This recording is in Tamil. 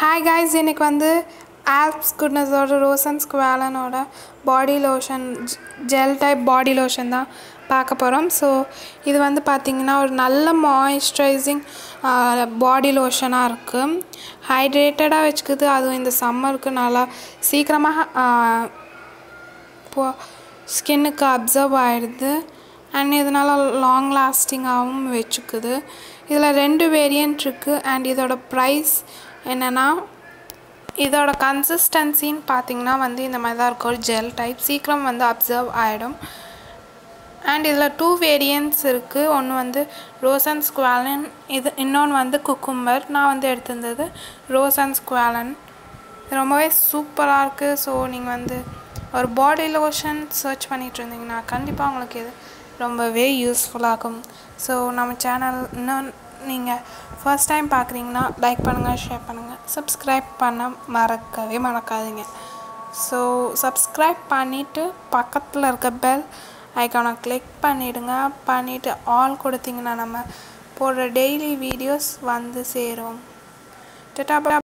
Hi guys, இன்னைக்கு வந்து Alps Goodness ஓட ரோஸ் அண்ட் ஸ்குவாலனோட body lotion gel type body lotion தான் பார்க்க போகிறோம். ஸோ இது வந்து பார்த்திங்கன்னா ஒரு நல்ல மாய்ஸ்சரைசிங் பாடி லோஷனாக இருக்குது. ஹைட்ரேட்டடாக வச்சுக்குது. அதுவும் இந்த சம்மருக்கு நல்லா சீக்கிரமாக ஸ்கின்னுக்கு அப்சர்வ் ஆகிடுது. அண்ட் இதனால் லாங் லாஸ்டிங்காகவும் வச்சுக்குது. இதில் 2 வேரியண்ட் இருக்குது. அண்ட் இதோட ப்ரைஸ் என்னென்னா, இதோட கன்சிஸ்டன்சின்னு பார்த்திங்கன்னா வந்து இந்த மாதிரி தான் இருக்கும். ஒரு ஜெல் டைப் சீக்கிரம் வந்து அப்சர்வ் ஆகிடும். அண்ட் இதில் 2 வேரியண்ட்ஸ் இருக்குது. ஒன்று வந்து ரோஸ் அண்ட் ஸ்குவாலன், இன்னொன்று வந்து குக்கும்பர். நான் வந்து எடுத்திருந்தது ரோஸ் அண்ட் ஸ்குவாலன். ரொம்பவே சூப்பராக இருக்குது. ஸோ நீங்கள் வந்து ஒரு பாடி லோஷன் சர்ச் பண்ணிகிட்டு இருந்தீங்கன்னா கண்டிப்பாக உங்களுக்கு இது ரொம்பவே யூஸ்ஃபுல்லாகும். ஸோ நம்ம சேனல் இன்னும் நீங்கள் ஃபர்ஸ்ட் டைம் பார்க்குறீங்கன்னா லைக் பண்ணுங்கள், ஷேர் பண்ணுங்கள், சப்ஸ்கிரைப் பண்ண மறக்காதீங்க. ஸோ சப்ஸ்கிரைப் பண்ணிவிட்டு பக்கத்தில் இருக்க பெல் ஐக்கானை கிளிக் பண்ணிவிட்டு ஆல் கொடுத்தீங்கன்னா நம்ம போடுற டெய்லி வீடியோஸ் வந்து சேரும்.